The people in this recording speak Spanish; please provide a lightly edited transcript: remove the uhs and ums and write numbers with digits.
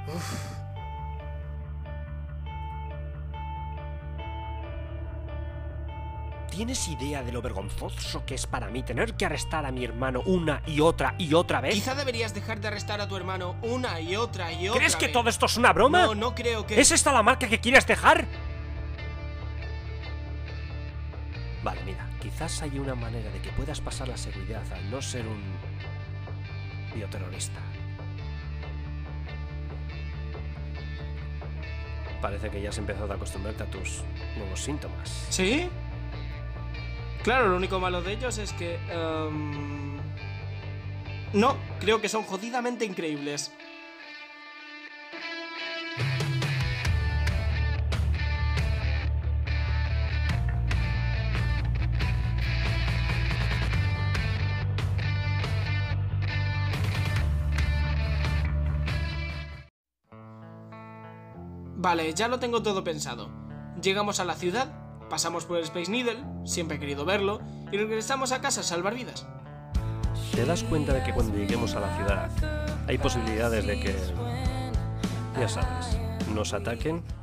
¿Tienes idea de lo vergonzoso que es para mí tener que arrestar a mi hermano una y otra vez? Quizá deberías dejar de arrestar a tu hermano una y otra vez. ¿Crees que todo esto es una broma? No, no creo que... ¿Es esta la marca que quieres dejar? Vale, mira, quizás hay una manera de que puedas pasar la seguridad al no ser un bioterrorista. Parece que ya has empezado a acostumbrarte a tus nuevos síntomas. ¿Sí? Claro, lo único malo de ellos es que... No, creo que son jodidamente increíbles. Vale, ya lo tengo todo pensado. Llegamos a la ciudad, pasamos por el Space Needle, siempre he querido verlo, y regresamos a casa a salvar vidas. ¿Te das cuenta de que cuando lleguemos a la ciudad hay posibilidades de que, ya sabes, nos ataquen